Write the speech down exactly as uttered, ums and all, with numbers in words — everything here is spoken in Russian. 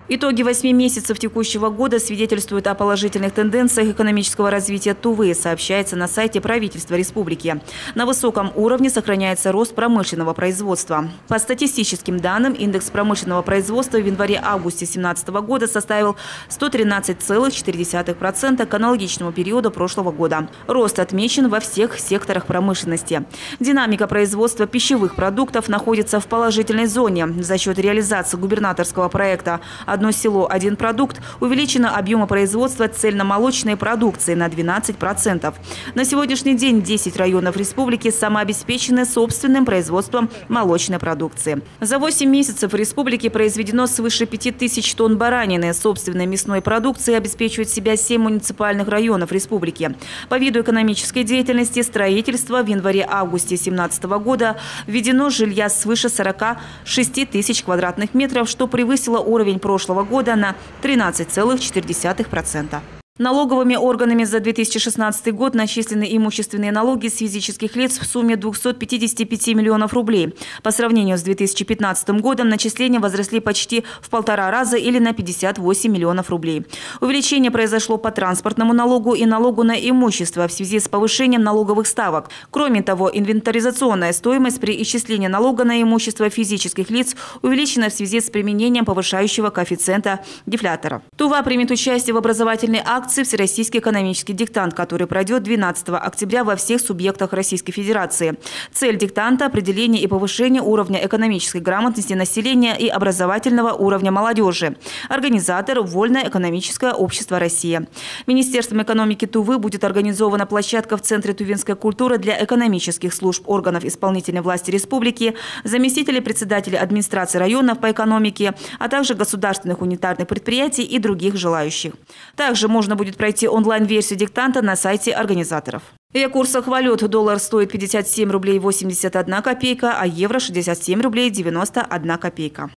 Итоги восьми месяцев текущего года свидетельствуют о положительных тенденциях экономического развития Тувы, сообщается на сайте правительства республики. На высоком уровне сохраняется рост промышленного производства. По статистическим данным, индекс промышленного производства в январе-августе две тысячи семнадцатого года составил сто тринадцать целых четыре десятых процента к аналогичному периоду прошлого года. Рост отмечен во всех секторах промышленности. Динамика производства пищевых продуктов находится в положительной зоне. За счет реализации губернаторского проекта «Одно село, один продукт» увеличено объемы производства цельномолочной продукции на двенадцать процентов. На сегодняшний день десять районов республики самообеспечены собственным производством молочной продукции. За восемь месяцев в республике произведено свыше пяти тысяч тонн баранины. Собственной мясной продукцией обеспечивают себя семь муниципальных районов республики. По виду экономической деятельности строительства в январе-августе две тысячи семнадцатого года введено жилья свыше сорока шести тысяч квадратных метров, что превысило уровень прошлого года на тринадцать целых четыре десятых процента. Налоговыми органами за две тысячи шестнадцатый год начислены имущественные налоги с физических лиц в сумме двухсот пятидесяти пяти миллионов рублей. По сравнению с две тысячи пятнадцатым годом начисления возросли почти в полтора раза или на пятьдесят восемь миллионов рублей. Увеличение произошло по транспортному налогу и налогу на имущество в связи с повышением налоговых ставок. Кроме того, инвентаризационная стоимость при исчислении налога на имущество физических лиц увеличена в связи с применением повышающего коэффициента дефлятора. Тува примет участие в образовательной акции «Всероссийский экономический диктант», который пройдет двенадцатого октября во всех субъектах Российской Федерации. Цель диктанта – определение и повышение уровня экономической грамотности населения и образовательного уровня молодежи. Организатор – Вольное экономическое общество России. Министерством экономики Тувы будет организована площадка в Центре тувинской культуры для экономических служб органов исполнительной власти республики, заместителей председателей администрации районов по экономике, а также государственных унитарных предприятий и других желающих. Также можно будет пройти онлайн-версию диктанта на сайте организаторов. И о курсах валют. Доллар стоит пятьдесят семь рублей восемьдесят одна копейка, а евро – шестьдесят семь рублей девяносто одна копейка.